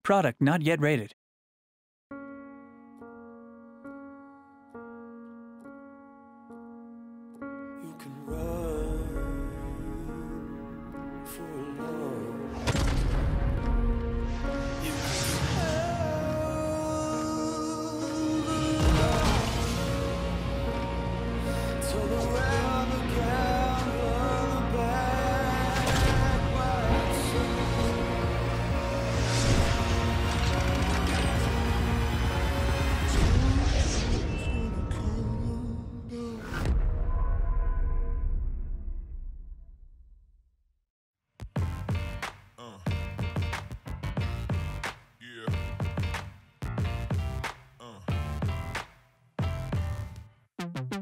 Product not yet rated. You can run for love. You can turn around again on the backwards. Yeah.